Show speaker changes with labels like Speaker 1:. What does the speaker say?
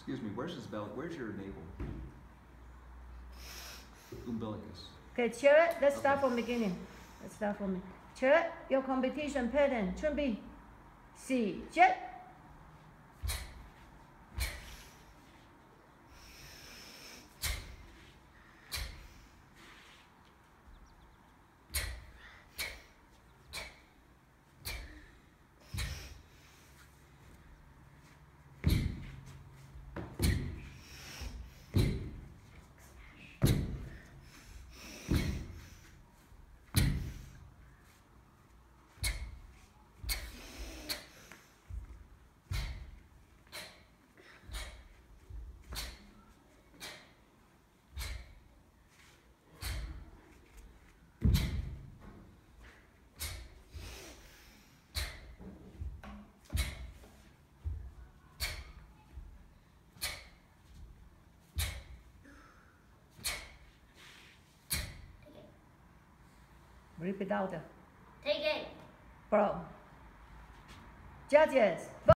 Speaker 1: Excuse me, where's his belly? Where's your navel? Umbilicus.
Speaker 2: Okay, chair it. Let's start from beginning. Let's start from chair your competition pattern. 準備時間。Repeat out.
Speaker 3: Take it.
Speaker 2: Bro. Judges.